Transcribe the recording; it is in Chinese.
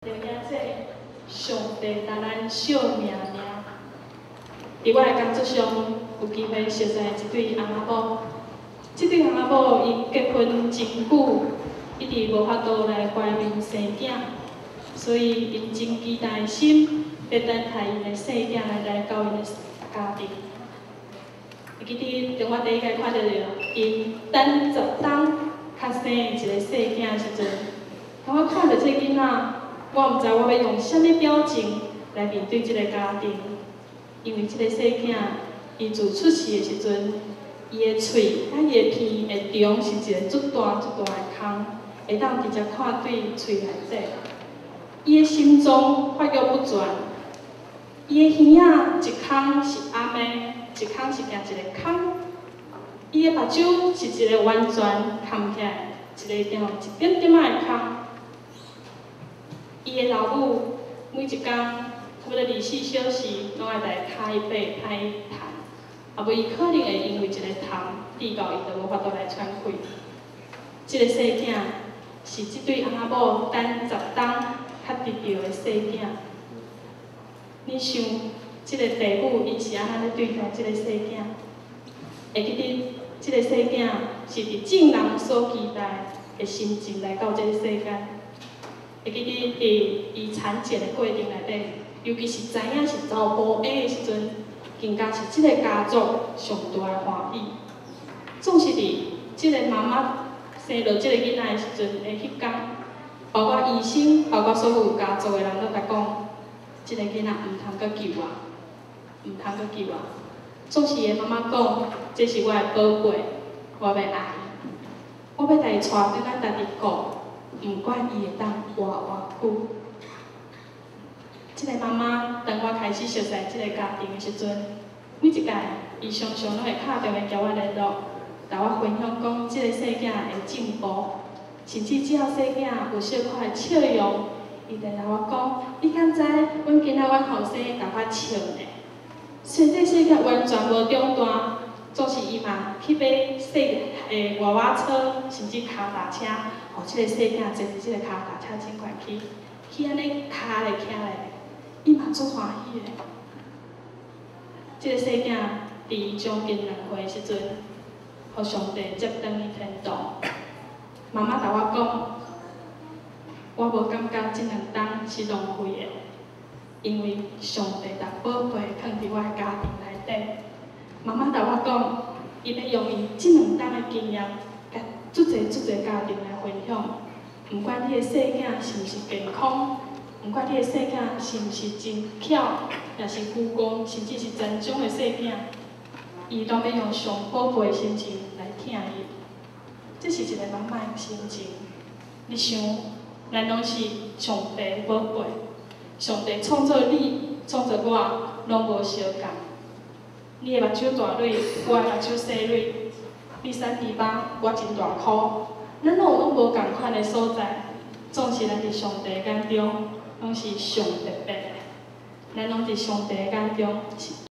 着影这上帝答咱小命命。伫我的工作上，有机会熟识一对翁仔某。这对翁仔某因结婚真久，一直无法度来怀孕生囝，所以因真期待的心，要等待因的细囝来到因的家庭。会记得当我第一摆看到因等10冬较生一个细囝的时阵，当我看到这囡仔，我毋知我要用啥物表情来面对这个家庭，因为这个细囝，伊自出世的时阵，伊的喙甲伊的鼻的中是一个足大的孔，会当直接看对喙内底。伊的心脏发育不全，伊的耳仔一孔是暗的，一孔是行一个孔。伊的目睭是一个完全空起来，一点点仔的孔。伊的老母每一工差不多24小时，拢爱来拍伊背、拍伊痰，啊，无伊可能会因为一个痰滴到伊，就无法度来喘气。这个细囝是这对翁仔某等10冬较得到的细囝。你想，这个父母因是安怎咧对待这个细囝？会记得这个细囝是伫众人所期待的心情来到这个世间。会记得伫伊产检的过程内底，尤其是知影是查甫 A 的时阵，更加是这个家族上大的欢喜。总是伫这个妈妈生落这个囡仔的时阵的迄天，包括医生，包括所有家族的人都甲讲，这个囡仔毋通阁救啊，毋通阁救啊。总是伊的妈妈讲，这是我的宝贝，我要爱伊，我要带伊带转咱家己顾。毋管伊会当活久，这个妈妈当我开始熟悉这个家庭的时阵，每一届伊常常拢会打电话交我联络，甲我分享讲这个细囝的进步，甚至只要细囝有小可的笑容，伊就甲我讲：你敢知？阮今仔阮后生甲我笑呢？虽然这细囝完全无中断。总是伊嘛去买细的娃娃车，甚至脚踏车，互这个细囝坐伫这个脚踏车顶悬去安尼脚咧徛咧，伊嘛足欢喜的。这个细囝伫将近2岁的时阵，互上帝接转去天堂。妈妈甲我讲，我无感觉这2冬是浪费的，因为上帝把宝贝放伫我的家庭内底。妈妈甲我讲，伊要用伊这2冬的经验，甲足侪家庭来分享。毋管你的细囝是毋是健康，毋管你的细囝是毋是真巧，也是孤公，甚至是残障的细囝，伊拢要用上宝贝的心情来疼伊。这是一个妈妈的心情。你想，咱拢是上帝的宝贝，上帝创造你，创造我，拢无相共。你的目睭大蕊，我的目睭细蕊。你3猪肉，我真大箍。咱拢无共款的所在，总是咱伫上帝眼中，拢是上特别的。咱拢伫上帝眼中是。